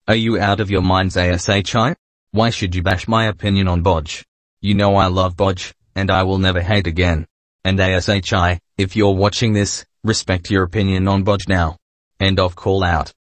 Are you out of your minds ASHI? Why should you bash my opinion on Bodge? You know I love Bodge, and I will never hate again. And ASHI, if you're watching this, respect your opinion on Bodge now. End of call out.